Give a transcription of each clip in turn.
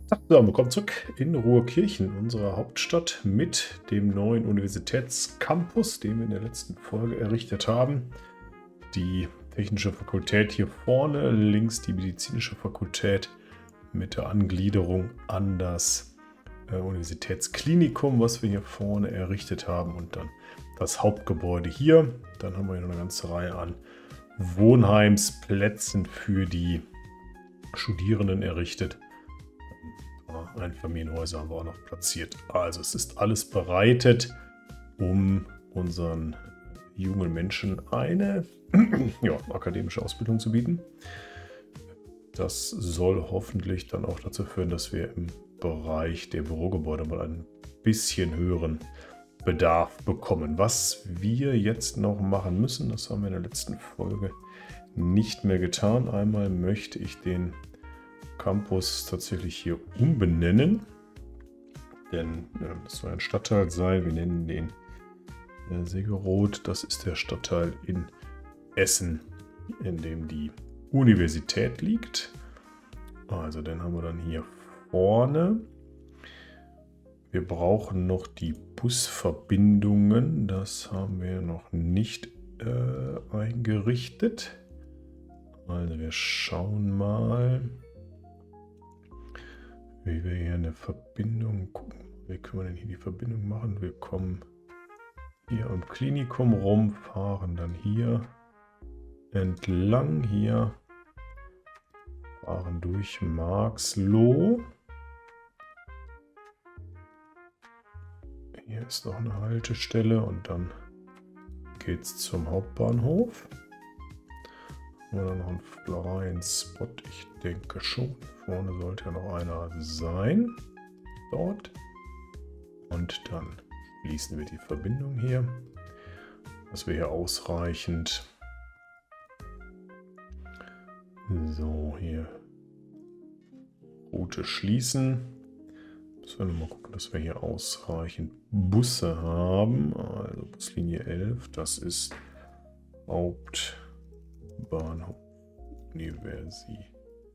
So, willkommen zurück in Ruhrkirchen, unserer Hauptstadt, mit dem neuen Universitätscampus, den wir in der letzten Folge errichtet haben. Die Technische Fakultät hier vorne, links die Medizinische Fakultät mit der Angliederung an das Universitätsklinikum, was wir hier vorne errichtet haben, und dann das Hauptgebäude hier. Dann haben wir hier noch eine ganze Reihe an Wohnheimsplätzen für die Studierenden errichtet. Einfamilienhäuser haben wir auch noch platziert. Also es ist alles bereitet, um unseren jungen Menschen eine akademische Ausbildung zu bieten. Das soll hoffentlich dann auch dazu führen, dass wir im Bereich der Bürogebäude mal einen bisschen höheren Bedarf bekommen. Was wir jetzt noch machen müssen, das haben wir in der letzten Folge nicht mehr getan. Einmal möchte ich den Campus tatsächlich hier umbenennen, denn das soll ein Stadtteil sein. Wir nennen den Segeroth. Das ist der Stadtteil in Essen, in dem die Universität liegt. Also den haben wir dann hier vorne. Wir brauchen noch die Busverbindungen. Das haben wir noch nicht eingerichtet. Also wir schauen mal, wie wir hier eine Verbindung gucken. Wie können wir denn hier die Verbindung machen? Wir kommen hier am Klinikum rum, fahren dann hier entlang, hier fahren durch Marxloh. Hier ist noch eine Haltestelle und dann geht es zum Hauptbahnhof. Haben wir dann noch einen freien Spot? Ich denke schon. Vorne sollte ja noch einer sein. Dort. Und dann schließen wir die Verbindung hier. Dass wir hier ausreichend. So, hier Route schließen. Müssen wir nochmal gucken, dass wir hier ausreichend Busse haben. Also Buslinie 11, das ist Hauptbahnhof Universität.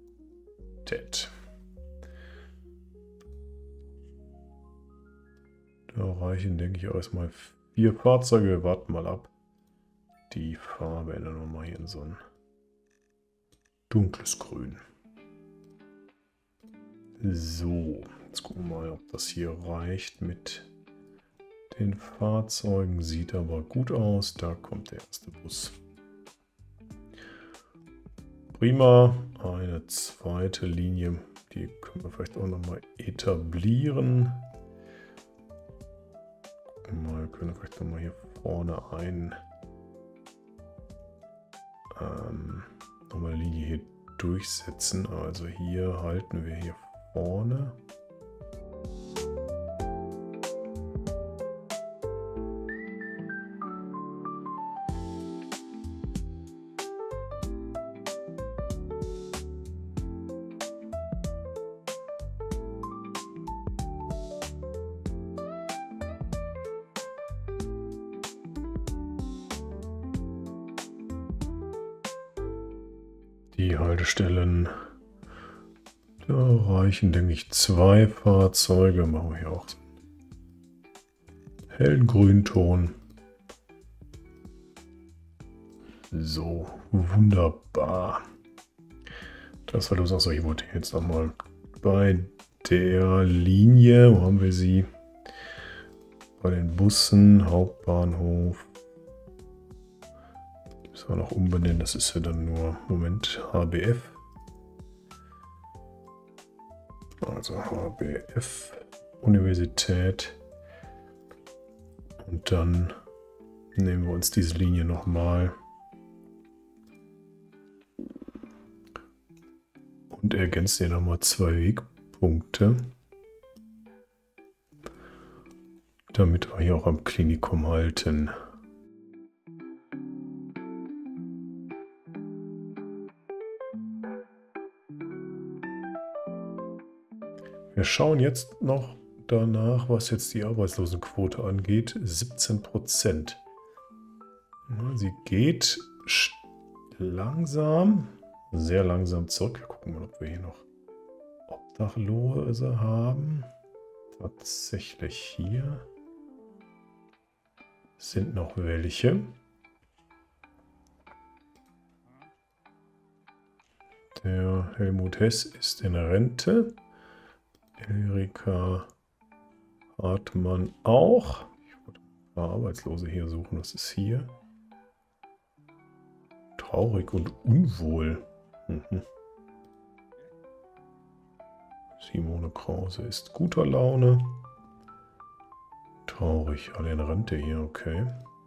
Da reichen, denke ich, erstmal 4 Fahrzeuge. Wir warten mal ab. Die Farbe ändern wir mal hier in so ein dunkles Grün. So, jetzt gucken wir mal, ob das hier reicht mit den Fahrzeugen. Sieht aber gut aus. Da kommt der erste Bus. Prima. Eine zweite Linie, die können wir vielleicht auch nochmal etablieren. Wir können vielleicht nochmal hier vorne nochmal eine Linie hier durchsetzen. Also hier halten wir hier vorne. Die Haltestellen, da reichen, denke ich, 2 Fahrzeuge. Machen wir hier auch so einen hellen Grünton. So, wunderbar. Das war los. Achso, ich wollte jetzt nochmal bei der Linie, wo haben wir sie? Bei den Bussen, Hauptbahnhof. Das wir noch umbenennen, das ist ja dann nur, Moment, HBF. Also HBF, Universität. Und dann nehmen wir uns diese Linie nochmal und ergänzen hier nochmal 2 Wegpunkte, damit wir hier auch am Klinikum halten. Wir schauen jetzt noch danach, was jetzt die Arbeitslosenquote angeht. 17%. Sie geht langsam, sehr langsam zurück. Wir gucken mal, ob Dachlose haben. Tatsächlich hier sind noch welche. Der Helmut Hess ist in Rente. Erika Hartmann auch. Ich wollte ein paar Arbeitslose hier suchen. Was ist hier? Traurig und unwohl. Simone Krause ist guter Laune. Traurig, alle in Rente hier, okay.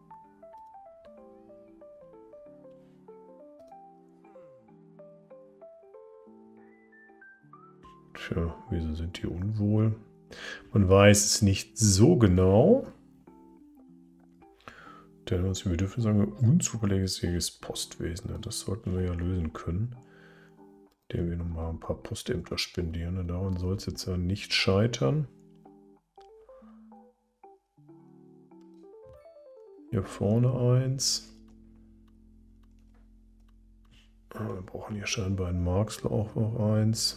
Tja, wieso sind die unwohl? Man weiß es nicht so genau. Denn wir dürfen sagen, unzuverlässiges Postwesen. Das sollten wir ja lösen können. Indem wir nochmal ein paar Postämter spendieren. Daran soll es jetzt ja nicht scheitern. Hier vorne eins. Wir brauchen hier scheinbar in Marxloh auch noch eins.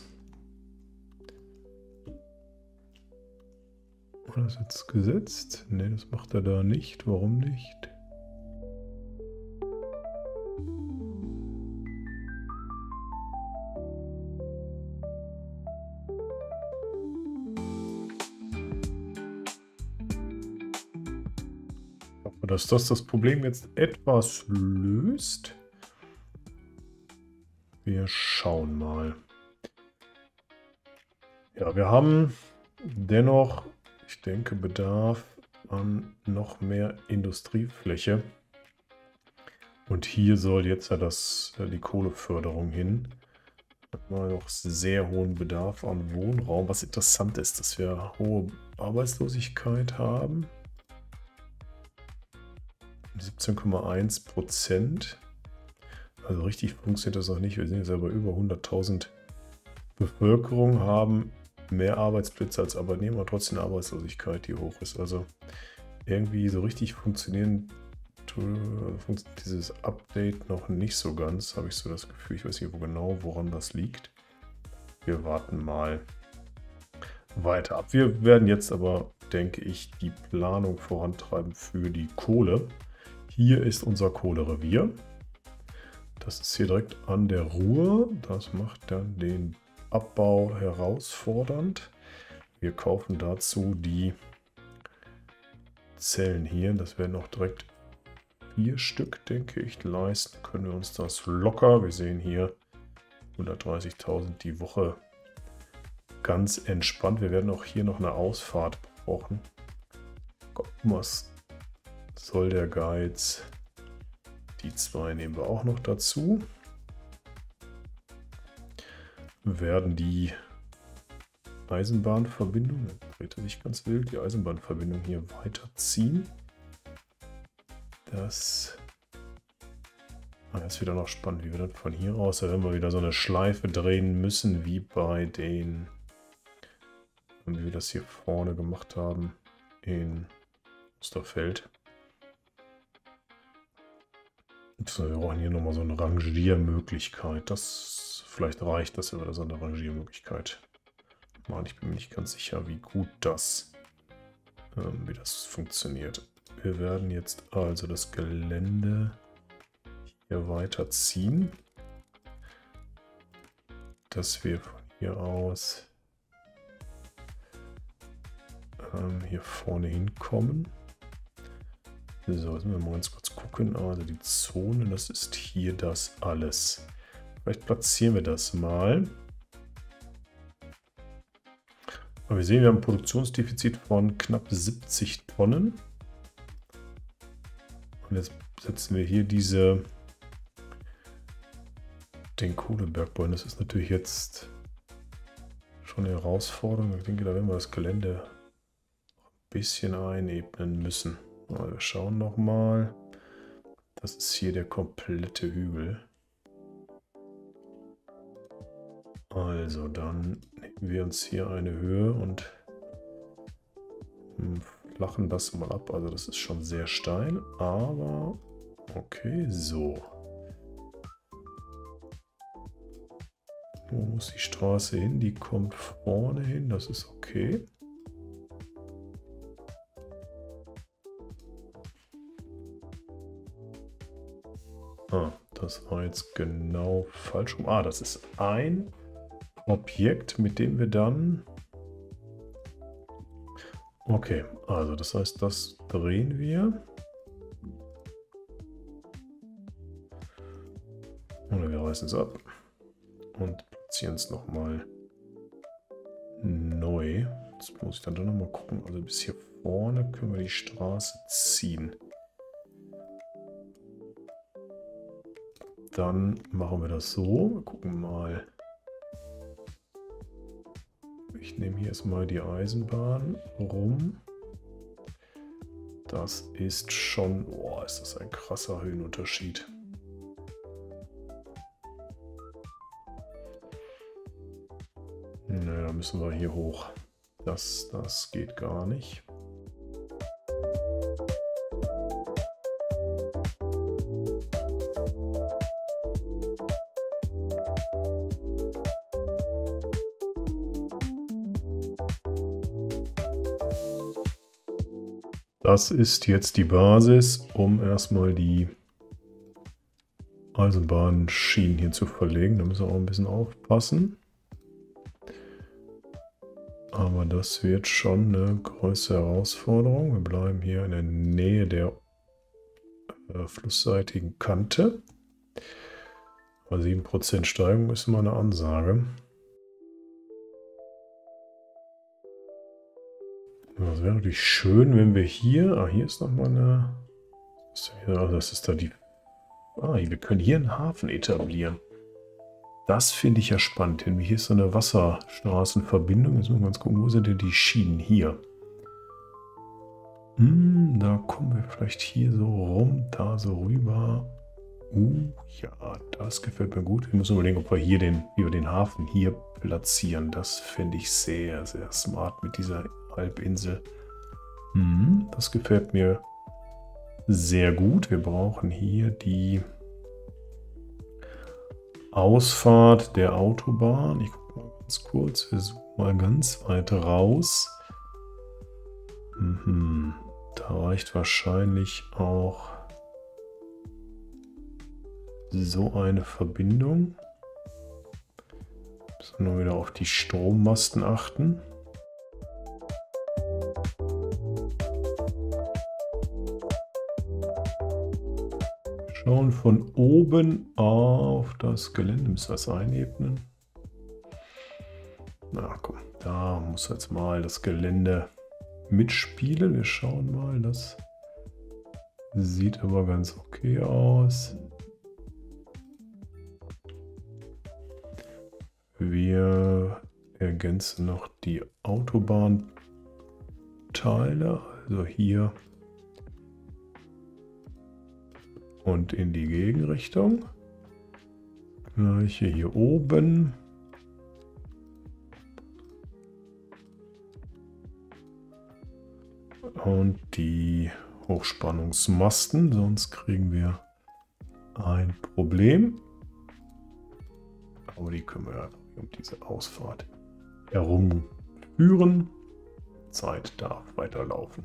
War das jetzt gesetzt? Ne, das macht er da nicht. Warum nicht? Dass das Problem jetzt etwas löst. Wir schauen mal. Ja, wir haben dennoch, ich denke, Bedarf an noch mehr Industriefläche. Und hier soll jetzt ja die Kohleförderung hin. Da haben wir noch sehr hohen Bedarf an Wohnraum. Was interessant ist, dass wir hohe Arbeitslosigkeit haben. 17,1%. Also richtig funktioniert das noch nicht. Wir sind jetzt aber über 100.000 Bevölkerung, haben mehr Arbeitsplätze als Arbeitnehmer, trotzdem eine Arbeitslosigkeit, die hoch ist. Also irgendwie so richtig funktioniert dieses Update noch nicht so ganz, habe ich so das Gefühl. Ich weiß nicht genau, woran das liegt. Wir warten mal weiter ab. Wir werden jetzt aber, denke ich, die Planung vorantreiben für die Kohle. Hier ist unser Kohlerevier. Das ist hier direkt an der Ruhr. Das macht dann den Abbau herausfordernd. Wir kaufen dazu die Zellen hier. Das werden auch direkt 4 Stück, denke ich, leisten. Können wir uns das locker. Wir sehen hier 130.000 die Woche. Ganz entspannt. Wir werden auch hier noch eine Ausfahrt brauchen. Was soll der Geiz? Die 2 nehmen wir auch noch dazu. Wir werden die Eisenbahnverbindung, dreht er sich ganz wild, die Eisenbahnverbindung hier weiterziehen. Das ist wieder noch spannend, wie wir dann von hier aus, da werden wir wieder so eine Schleife drehen müssen, wie bei den, wie wir das hier vorne gemacht haben in Osterfeld. So, wir brauchen hier nochmal so eine Rangiermöglichkeit. Das vielleicht reicht das, wenn wir da so eine Rangiermöglichkeit machen. Ich bin mir nicht ganz sicher, wie gut das, wie das funktioniert. Wir werden jetzt also das Gelände hier weiterziehen, dass wir von hier aus hier vorne hinkommen. So, jetzt müssen wir mal ganz kurz gucken. Also die Zone, das ist hier das alles. Vielleicht platzieren wir das mal. Aber wir sehen, wir haben ein Produktionsdefizit von knapp 70 Tonnen. Und jetzt setzen wir hier den Kohlebergbau. Das ist natürlich jetzt schon eine Herausforderung. Ich denke, da werden wir das Gelände ein bisschen einebnen müssen. Also wir schauen nochmal. Das ist hier der komplette Hügel. Also dann nehmen wir uns hier eine Höhe und flachen das mal ab. Also das ist schon sehr steil, aber okay, so. Wo muss die Straße hin? Die kommt vorne hin, das ist okay. Ah, das war jetzt genau falsch rum. Ah, das ist ein Objekt, mit dem wir dann... Okay, also das heißt, das drehen wir. Oder wir reißen es ab und platzieren es nochmal neu. Jetzt muss ich dann doch nochmal gucken. Also bis hier vorne können wir die Straße ziehen. Dann machen wir das so. Wir gucken mal. Ich nehme hier erstmal die Eisenbahn rum. Das ist schon... Boah, ist das ein krasser Höhenunterschied. Ne, da müssen wir hier hoch. Das geht gar nicht. Das ist jetzt die Basis, um erstmal die Eisenbahnschienen hier zu verlegen. Da müssen wir auch ein bisschen aufpassen. Aber das wird schon eine größere Herausforderung. Wir bleiben hier in der Nähe der flussseitigen Kante. Aber 7% Steigung ist immer eine Ansage. Das wäre natürlich schön, wenn wir hier... Ah, hier ist nochmal eine... Das ist da die... Ah, wir können hier einen Hafen etablieren. Das finde ich ja spannend. Denn hier ist so eine Wasserstraßenverbindung. Jetzt müssen wir ganz gucken, wo sind denn die Schienen hier? Da kommen wir vielleicht hier so rum, da so rüber. Ja, das gefällt mir gut. Wir müssen überlegen, ob wir hier den Hafen hier platzieren. Das finde ich sehr, sehr smart mit dieser Halbinsel. Das gefällt mir sehr gut. Wir brauchen hier die Ausfahrt der Autobahn. Ich gucke mal ganz kurz. Wir suchen mal ganz weit raus. Da reicht wahrscheinlich auch so eine Verbindung. Müssen wir nur wieder auf die Strommasten achten. Schauen von oben auf das Gelände. Müssen wir es einebnen? Na komm, da muss jetzt mal das Gelände mitspielen. Wir schauen mal. Das sieht aber ganz okay aus. Wir ergänzen noch die Autobahnteile. Also hier und in die Gegenrichtung. Gleiche hier oben. Und die Hochspannungsmasten, sonst kriegen wir ein Problem. Aber die können wir ja um diese Ausfahrt herumführen. Zeit darf weiterlaufen.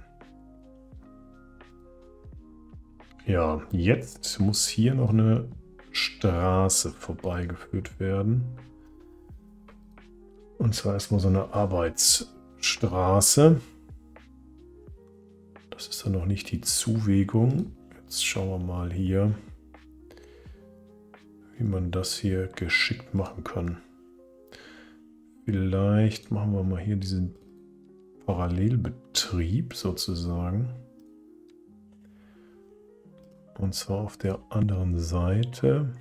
Ja, jetzt muss hier noch eine Straße vorbeigeführt werden. Und zwar erstmal so eine Arbeitsstraße. Das ist dann noch nicht die Zuwegung. Jetzt schauen wir mal hier, wie man das hier geschickt machen kann. Vielleicht machen wir mal hier diesen Parallelbetrieb sozusagen. Und zwar auf der anderen Seite.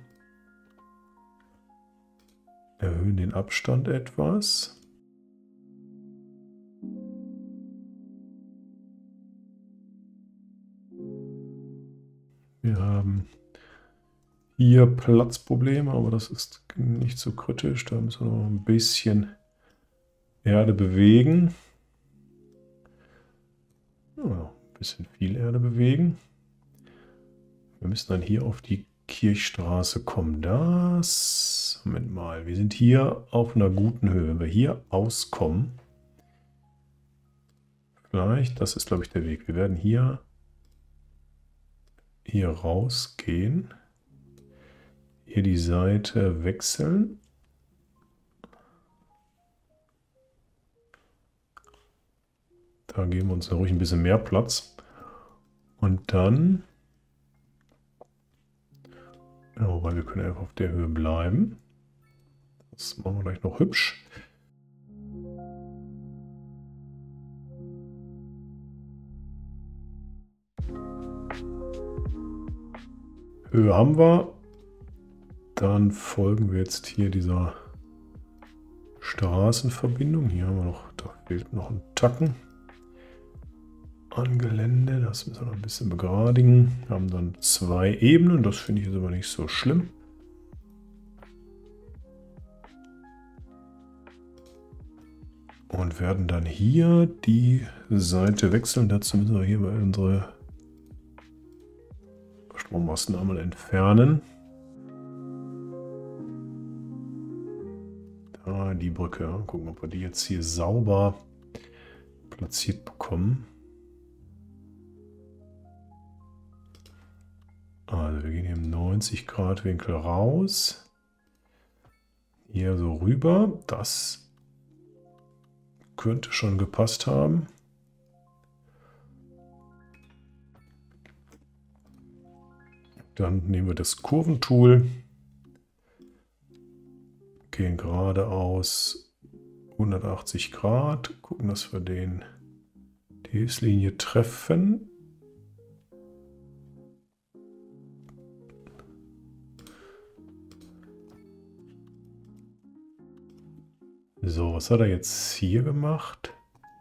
Erhöhen den Abstand etwas. Wir haben hier Platzprobleme, aber das ist nicht so kritisch. Da müssen wir noch ein bisschen Erde bewegen. Ja, ein bisschen viel Erde bewegen. Wir müssen dann hier auf die Kirchstraße kommt das. Moment mal, wir sind hier auf einer guten Höhe. Wenn wir hier auskommen, vielleicht, das ist glaube ich der Weg. Wir werden hier rausgehen. Hier die Seite wechseln. Da geben wir uns ruhig ein bisschen mehr Platz. Und dann, ja, wobei wir können einfach auf der Höhe bleiben. Das machen wir gleich noch hübsch. Höhe haben wir. Dann folgen wir jetzt hier dieser Straßenverbindung. Hier haben wir noch, da fehlt noch ein Tacken an Gelände. Das müssen wir noch ein bisschen begradigen. Wir haben dann 2 Ebenen. Das finde ich jetzt aber nicht so schlimm. Und werden dann hier die Seite wechseln. Dazu müssen wir hier bei unsere Strommasten einmal entfernen. Da die Brücke. Gucken, ob wir die jetzt hier sauber platziert bekommen. Also wir gehen hier im 90 Grad Winkel raus. Hier so rüber. Das könnte schon gepasst haben. Dann nehmen wir das Kurventool. Gehen geradeaus 180 Grad. Gucken, dass wir die Hilfslinie treffen. So, was hat er jetzt hier gemacht?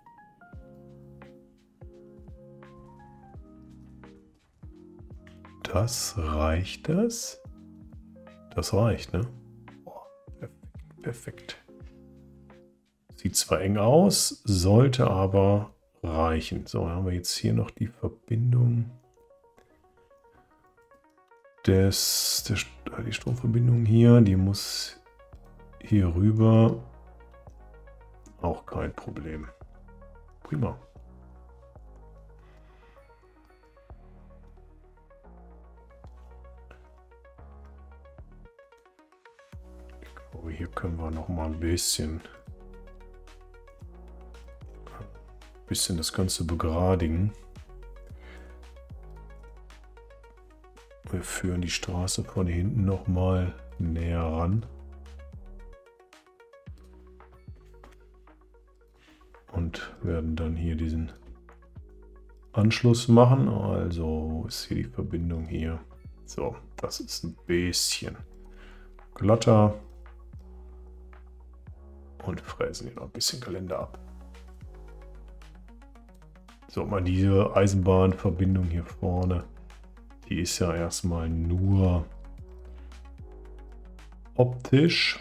Das reicht das? Das reicht, ne? Boah, perfekt. Sieht zwar eng aus, sollte aber reichen. So, dann haben wir jetzt hier noch die Verbindung die Stromverbindung hier, die muss hier rüber. Auch kein Problem. Prima. Ich glaube, hier können wir noch mal ein bisschen das Ganze begradigen. Wir führen die Straße von hinten noch mal näher ran. Und werden dann hier diesen Anschluss machen. Also, wo ist hier die Verbindung hier? So, das ist ein bisschen glatter. Und fräsen hier noch ein bisschen Gelände ab. So, mal diese Eisenbahnverbindung hier vorne. Die ist ja erstmal nur optisch.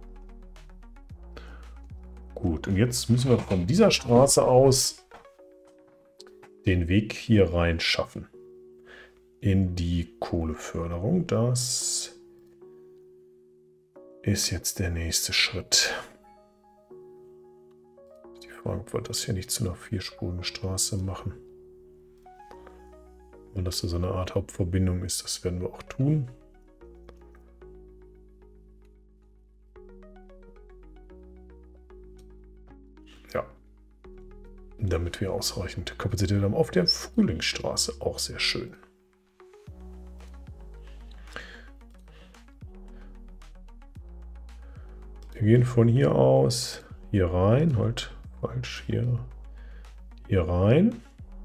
Gut, und jetzt müssen wir von dieser Straße aus den Weg hier rein schaffen. In die Kohleförderung. Das ist jetzt der nächste Schritt. Die Frage, ob wir das hier nicht zu einer 4-spurigen Straße machen. Und dass das so eine Art Hauptverbindung ist, das werden wir auch tun. Ja, damit wir ausreichend Kapazität haben auf der Frühlingsstraße. Auch sehr schön. Wir gehen von hier aus hier rein, halt falsch, hier rein.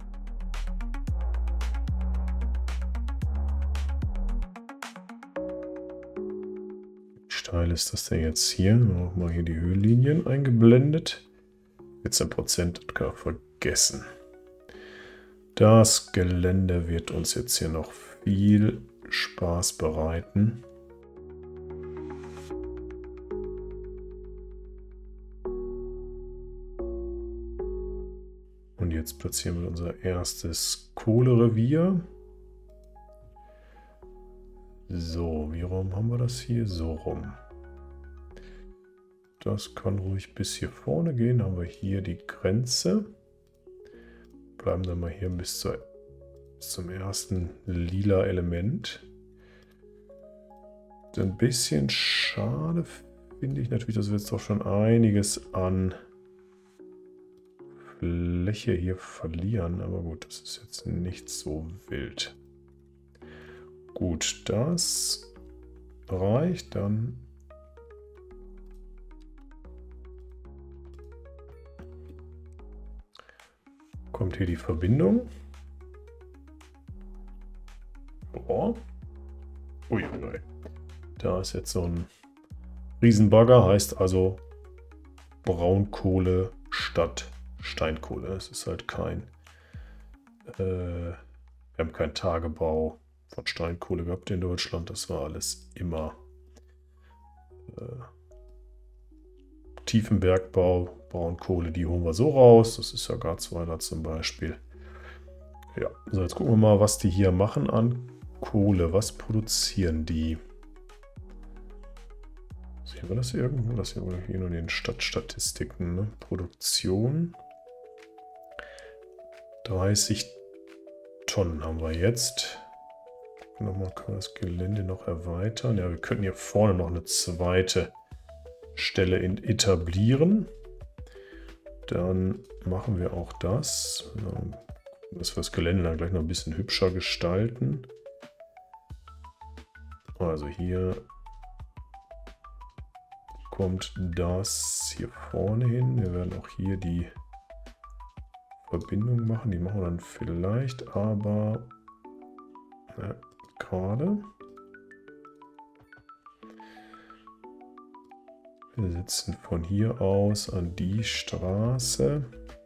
Wie steil ist das denn jetzt hier? Nochmal hier die Höhenlinien eingeblendet. 14%, das kann ich vergessen. Das Gelände wird uns jetzt hier noch viel Spaß bereiten. Und jetzt platzieren wir unser erstes Kohlerevier. So, wie rum haben wir das hier? So rum. Das kann ruhig bis hier vorne gehen. Haben wir hier die Grenze. Bleiben dann mal hier bis zum ersten lila Element. Ein bisschen schade finde ich natürlich, dass wir jetzt doch schon einiges an Fläche hier verlieren. Aber gut, das ist jetzt nicht so wild. Gut, das reicht dann. Kommt hier die Verbindung. Oh. Uiuiui. Da ist jetzt so ein Riesenbagger, heißt also Braunkohle statt Steinkohle. Es ist halt wir haben keinen Tagebau von Steinkohle gehabt in Deutschland. Das war alles immer Tiefenbergbau, Braunkohle, die holen wir so raus. Das ist ja Garzweiler zum Beispiel. Ja, so jetzt gucken wir mal, was die hier machen an Kohle. Was produzieren die? Sehen wir das irgendwo? Das hier nur in den Stadtstatistiken. Ne? Produktion. 30 Tonnen haben wir jetzt. Nochmal können wir das Gelände noch erweitern. Ja, wir könnten hier vorne noch eine zweite Stelle etablieren. Dann machen wir auch das. Dass wir das Gelände dann gleich noch ein bisschen hübscher gestalten. Also hier kommt das hier vorne hin. Wir werden auch hier die Verbindung machen. Die machen wir dann vielleicht, aber gerade. Wir setzen von hier aus an die Straße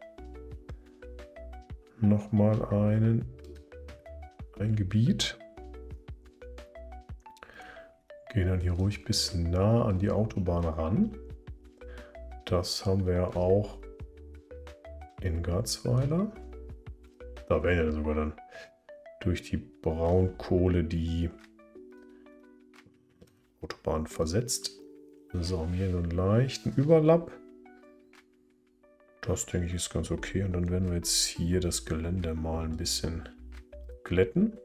nochmal ein Gebiet. Gehen dann hier ruhig bis nah an die Autobahn ran. Das haben wir ja auch in Garzweiler. Da werden ja sogar dann durch die Braunkohle die Autobahn versetzt. So, haben hier einen leichten Überlapp. Das denke ich ist ganz okay. Und dann werden wir jetzt hier das Gelände mal ein bisschen glätten.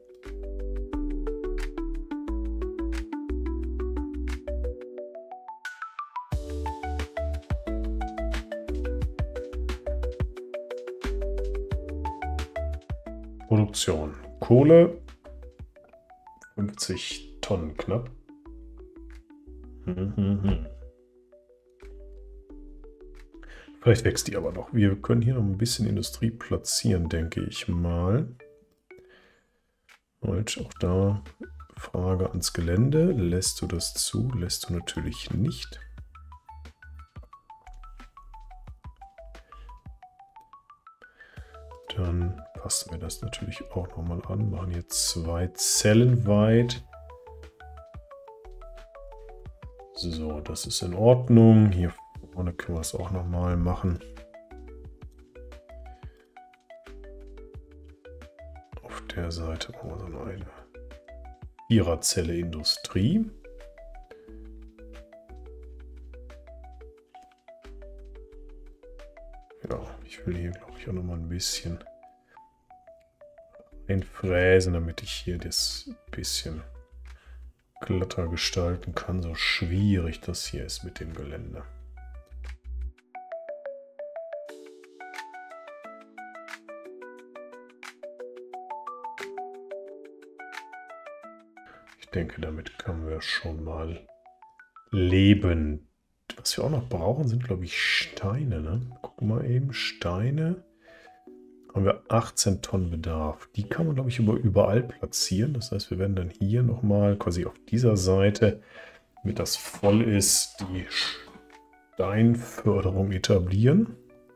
Produktion. Kohle 50 Tonnen knapp. Vielleicht wächst die aber noch. Wir können hier noch ein bisschen Industrie platzieren, denke ich mal. Und auch da Frage ans Gelände. Lässt du das zu? Lässt du natürlich nicht. Dann passen wir das natürlich auch nochmal an. Machen hier 2 Zellen weit. So, das ist in Ordnung. Hier vorne können wir es auch nochmal machen. Auf der Seite machen wir so eine 4er-Zelle Industrie. Ja, ich will hier, glaube ich, auch nochmal ein bisschen einfräsen, damit ich hier das bisschen glatter gestalten kann, so schwierig das hier ist mit dem Gelände. Ich denke, damit können wir schon mal leben. Was wir auch noch brauchen, sind, glaube ich, Steine. Ne? Gucken wir mal eben. Steine. Haben wir 18 Tonnen Bedarf. Die kann man, glaube ich, überall platzieren. Das heißt, wir werden dann hier nochmal quasi auf dieser Seite, damit das voll ist, die Steinförderung etablieren.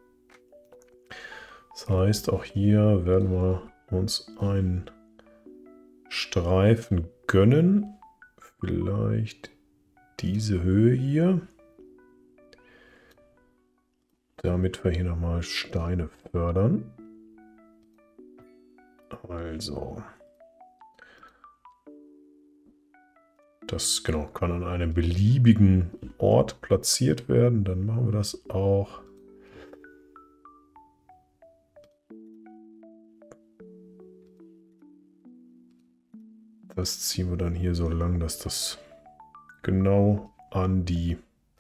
Das heißt, auch hier werden wir uns einen Streifen gönnen. Vielleicht diese Höhe hier. Damit wir hier nochmal Steine fördern. Also Das genau kann an einem beliebigen Ort platziert werden. Dann machen wir das auch. Das ziehen wir dann hier so lang, dass das genau an die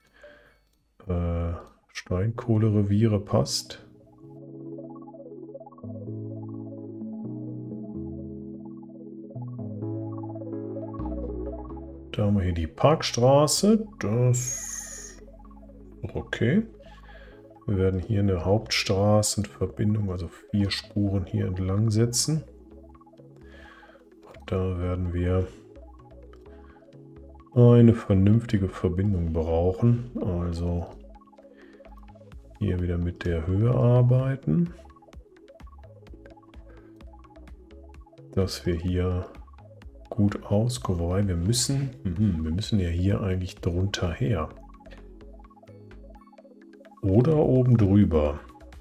Steinkohlereviere passt. Da haben wir hier die Parkstraße. Das ist okay. Wir werden hier eine Hauptstraßenverbindung, also 4 Spuren hier entlang setzen. Da werden wir eine vernünftige Verbindung brauchen. Also hier wieder mit der Höhe arbeiten. Dass wir hier gut auskommen. Wobei wir müssen ja hier eigentlich drunter her. Oder oben drüber.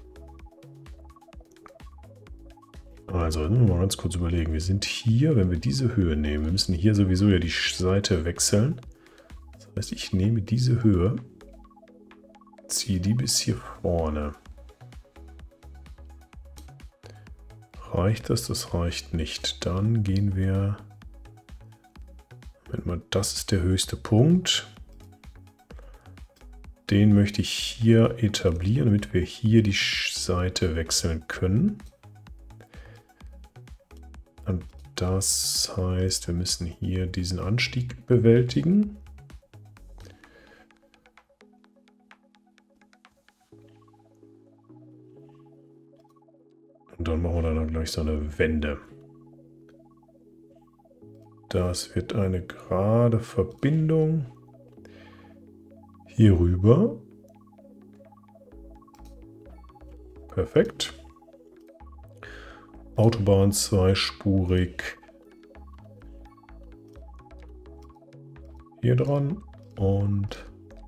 Also, mal ganz kurz überlegen. Wir sind hier, wenn wir diese Höhe nehmen, wir müssen hier sowieso ja die Seite wechseln. Das heißt, ich nehme diese Höhe, ziehe die bis hier vorne. Reicht das? Das reicht nicht. Dann gehen wir... Moment mal, das ist der höchste Punkt. Den möchte ich hier etablieren, damit wir hier die Seite wechseln können. Und das heißt, wir müssen hier diesen Anstieg bewältigen. Und dann machen wir dann gleich so eine Wende. Das wird eine gerade Verbindung hier rüber. Perfekt. Autobahn zweispurig. Hier dran und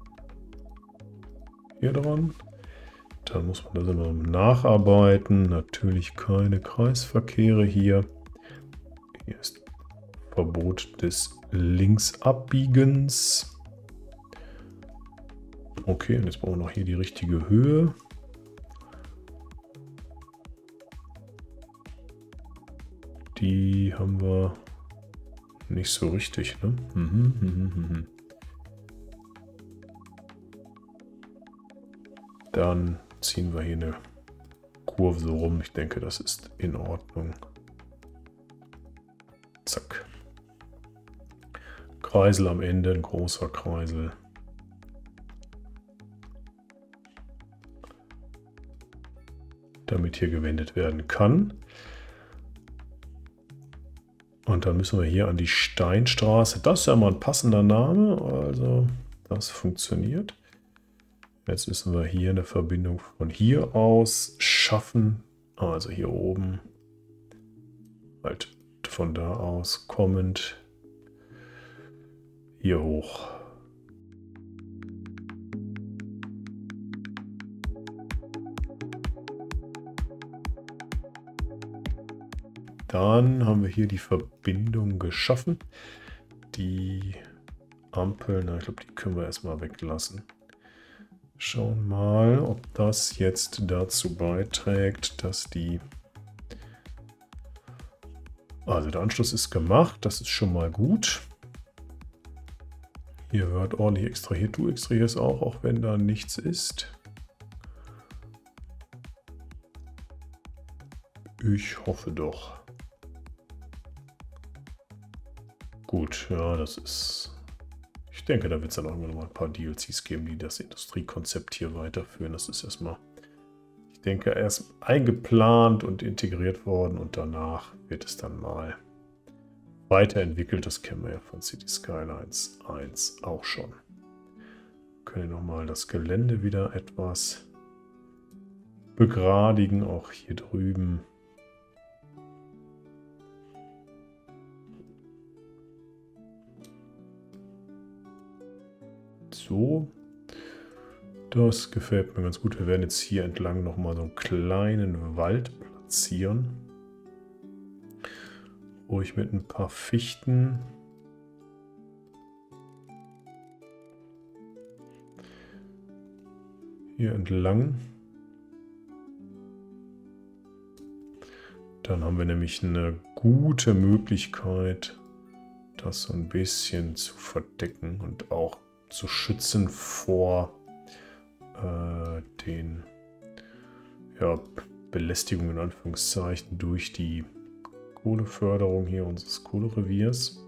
hier dran. Dann muss man das immer nacharbeiten. Natürlich keine Kreisverkehre hier. Hier ist Verbot des Linksabbiegens. Okay, und jetzt brauchen wir noch hier die richtige Höhe. Die haben wir nicht so richtig, ne? Dann ziehen wir hier eine Kurve so rum. Ich denke, das ist in Ordnung. Zack. Kreisel am Ende, ein großer Kreisel. Damit hier gewendet werden kann. Und dann müssen wir hier an die Steinstraße. Das ist ja mal ein passender Name. Also das funktioniert. Jetzt müssen wir hier eine Verbindung von hier aus schaffen. Also hier oben. Halt von da aus kommend. Hier hoch. Dann haben wir hier die Verbindung geschaffen. Die Ampeln, ich glaube, die können wir erstmal weglassen. Schauen mal, ob das jetzt dazu beiträgt, dass die... Also der Anschluss ist gemacht, das ist schon mal gut. Hier wird ordentlich extrahiert. Du extrahierst auch wenn da nichts ist. Ich hoffe doch. Gut, ja, das ist... Ich denke, da wird es dann auch noch mal ein paar DLCs geben, die das Industriekonzept hier weiterführen. Das ist erstmal, ich denke, erst eingeplant und integriert worden und danach wird es dann mal weiterentwickelt. Das kennen wir ja von City Skylines 1 auch schon. Wir können nochmal das Gelände wieder etwas begradigen, auch hier drüben. So, das gefällt mir ganz gut. Wir werden jetzt hier entlang nochmal so einen kleinen Wald platzieren, wo ich mit ein paar Fichten hier entlang. Dann haben wir nämlich eine gute Möglichkeit, das so ein bisschen zu verdecken und auch zu schützen vor den Belästigungen in Anführungszeichen durch die Kohleförderung hier unseres Kohlereviers.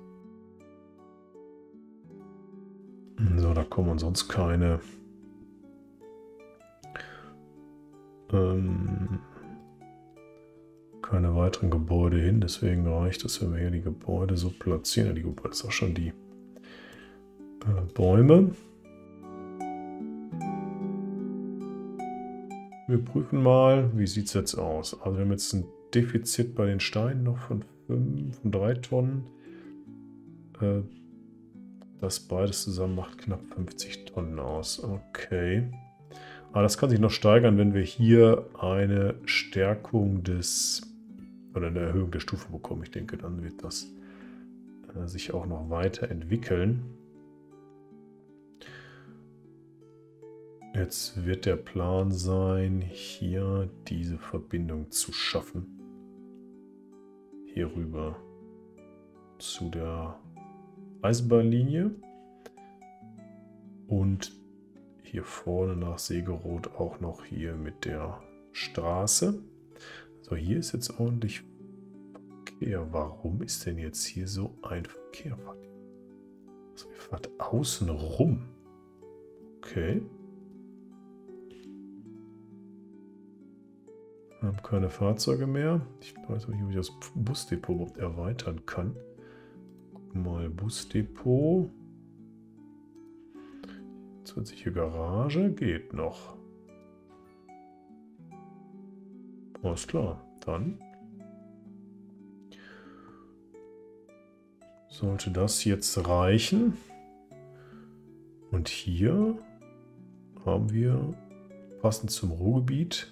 So, da kommen sonst keine weiteren Gebäude hin. Deswegen reicht es, wenn wir hier die Gebäude so platzieren. Die Gebäude ist auch schon die Bäume. Wir prüfen mal, wie sieht es jetzt aus. Also wir haben jetzt ein Defizit bei den Steinen noch von 3 Tonnen. Das beides zusammen macht knapp 50 Tonnen aus. Okay. Aber das kann sich noch steigern, wenn wir hier eine Stärkung oder eine Erhöhung der Stufe bekommen. Ich denke, dann wird das sich auch noch weiterentwickeln. Jetzt wird der Plan sein, hier diese Verbindung zu schaffen. Hier rüber zu der Eisenbahnlinie. Und hier vorne nach Segeroth auch noch hier mit der Straße. So, hier ist jetzt ordentlich Verkehr. Warum ist denn jetzt hier so ein Verkehr? Also, ihr fahrt außen rum. Okay. Wir haben keine Fahrzeuge mehr. Ich weiß nicht, ob ich das Busdepot überhaupt erweitern kann. Gucken mal, Busdepot. Zusätzliche Garage geht noch. Alles klar, dann sollte das jetzt reichen. Und hier haben wir passend zum Ruhrgebiet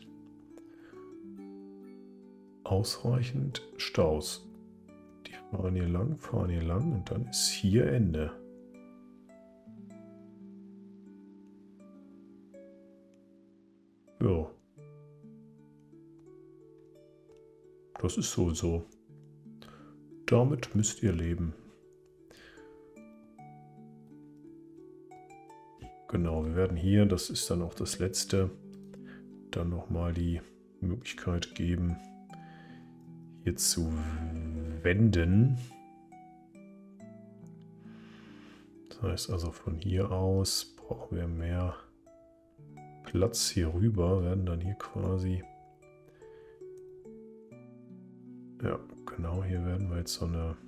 ausreichend Staus. Die fahren hier lang und dann ist hier Ende. Ja. Das ist so. Damit müsst ihr leben. Genau, wir werden hier, das ist dann auch das letzte, dann nochmal die Möglichkeit geben, hier zu wenden. Das heißt also, von hier aus brauchen wir mehr Platz hier rüber, werden dann hier quasi, ja genau, hier werden wir jetzt so eine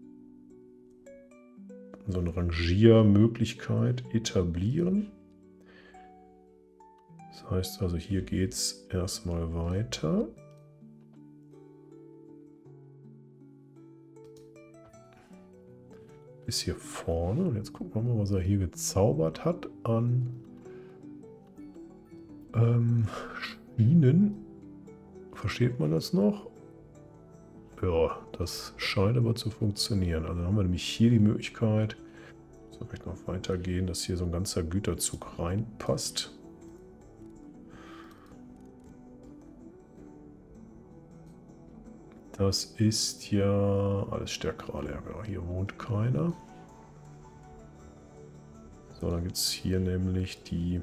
Rangiermöglichkeit etablieren. Das heißt also, hier geht es erstmal weiter. Bis hier vorne. Und jetzt gucken wir mal, was er hier gezaubert hat an Schienen. Versteht man das noch? Ja, das scheint aber zu funktionieren. Also dann haben wir nämlich hier die Möglichkeit, so vielleicht noch weitergehen, dass hier so ein ganzer Güterzug reinpasst. Das ist ja alles Stärkradallager. Hier wohnt keiner. So, dann gibt es hier nämlich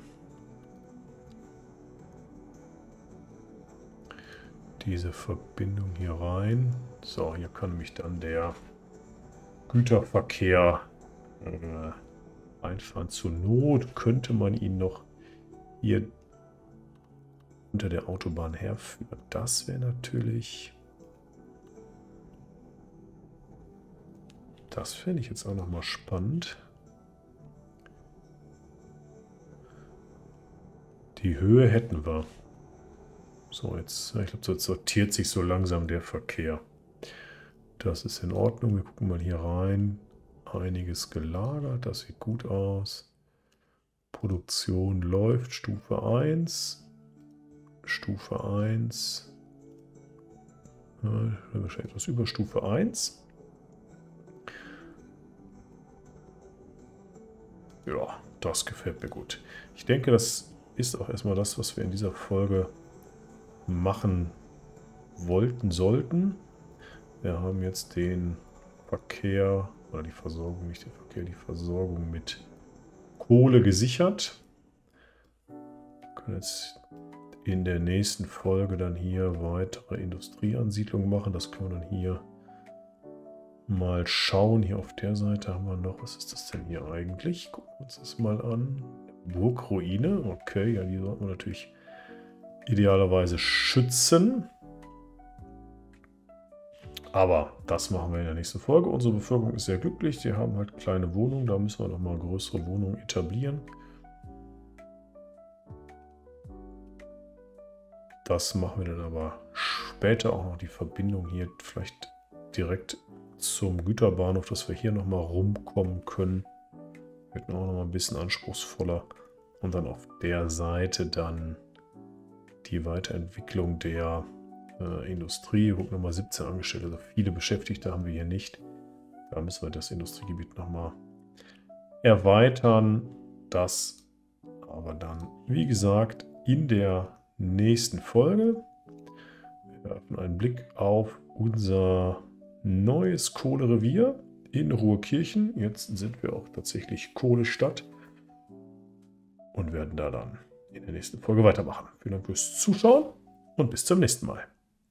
diese Verbindung hier rein. So, hier kann nämlich dann der Güterverkehr einfahren. Zur Not könnte man ihn noch hier unter der Autobahn herführen. Das wäre natürlich... Das fände ich jetzt auch nochmal spannend. Die Höhe hätten wir. So, jetzt, ich glaube, jetzt sortiert sich so langsam der Verkehr. Das ist in Ordnung. Wir gucken mal hier rein. Einiges gelagert. Das sieht gut aus. Produktion läuft. Stufe 1. Stufe 1. Wahrscheinlich etwas über Stufe 1. Ja, das gefällt mir gut. Ich denke, das ist auch erstmal das, was wir in dieser Folge machen wollten, sollten. Wir haben jetzt den Verkehr, oder die Versorgung, nicht den Verkehr, die Versorgung mit Kohle gesichert. Wir können jetzt in der nächsten Folge dann hier weitere Industrieansiedlungen machen. Das können wir dann hier mal schauen. Hier auf der Seite haben wir noch, was ist das denn hier eigentlich? Gucken wir uns das mal an. Burgruine, okay, ja, die sollten wir natürlich idealerweise schützen. Aber das machen wir in der nächsten Folge. Unsere Bevölkerung ist sehr glücklich. Sie haben halt kleine Wohnungen. Da müssen wir noch mal größere Wohnungen etablieren. Das machen wir dann aber später auch noch. Die Verbindung hier vielleicht direkt zum Güterbahnhof, dass wir hier noch mal rumkommen können. Wird auch noch mal ein bisschen anspruchsvoller. Und dann auf der Seite dann die Weiterentwicklung der Industrie. Guck nochmal, 17 Angestellte, also viele Beschäftigte haben wir hier nicht. Da müssen wir das Industriegebiet nochmal erweitern. Das aber dann, wie gesagt, in der nächsten Folge. Wir werfen einen Blick auf unser neues Kohlerevier in Ruhrkirchen. Jetzt sind wir auch tatsächlich Kohlestadt und werden da dann in der nächsten Folge weitermachen. Vielen Dank fürs Zuschauen und bis zum nächsten Mal.